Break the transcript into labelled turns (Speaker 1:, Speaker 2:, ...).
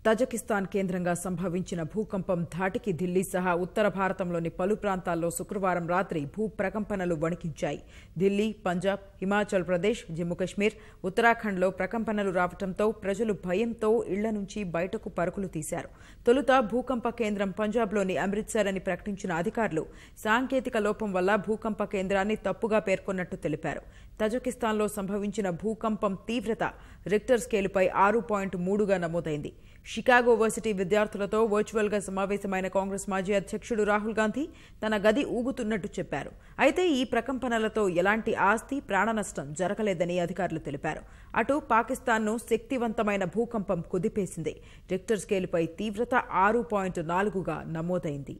Speaker 1: Tajikistan కేంద్రంగా సంభవించిన భూకంపం ధాటికి ఢిల్లీ సహా ఉత్తర భారతంలోని పలు ప్రాంతాల్లో శుక్రవారం రాత్రి భూ ప్రకంపనలు వణికించాయి. ఢిల్లీ, పంజాబ్, హిమాచల్ ప్రదేశ్, జమ్మూ కశ్మీర్, ఉత్తరాఖండ్లో ప్రకంపనలు రావడంతో ప్రజలు భయంతో ఇళ్ల నుంచి బయటకు పరుగులు తీశారు. తొలుత భూకంప కేంద్రం పంజాబ్లోని అమృత్సర్ అని ప్రకటించిన అధికారులు సాంకేతిక లోపం వల్ల భూకంప కేంద్రాన్ని తప్పుగా పేర్కొన్నట్టు తెలిపారు. తజకిస్తాన్లో సంభవించిన భూకంపం తీవ్రత రిక్టర్ స్కేలుపై 6.3గా నమోదైంది. షికాగో వర్సిటీ విద్యార్థులతో వర్చువల్గా సమావేశమైన కాంగ్రెస్ మాజీ అధ్యక్షుడు రాహుల్ గాంధీ తన గది ఊగుతున్నట్టు చెప్పారు. అయితే ఈ ప్రకంపనలతో ఎలాంటి ఆస్తి, ప్రాణ నష్టం జరగలేదని అధికారులు తెలిపారు. అటు పాకిస్తాన్ను శక్తివంతమైన భూకంపం కుదిపేసింది. రిక్టర్ స్కేలుపై తీవ్రత 6.4గా నమోదైంది.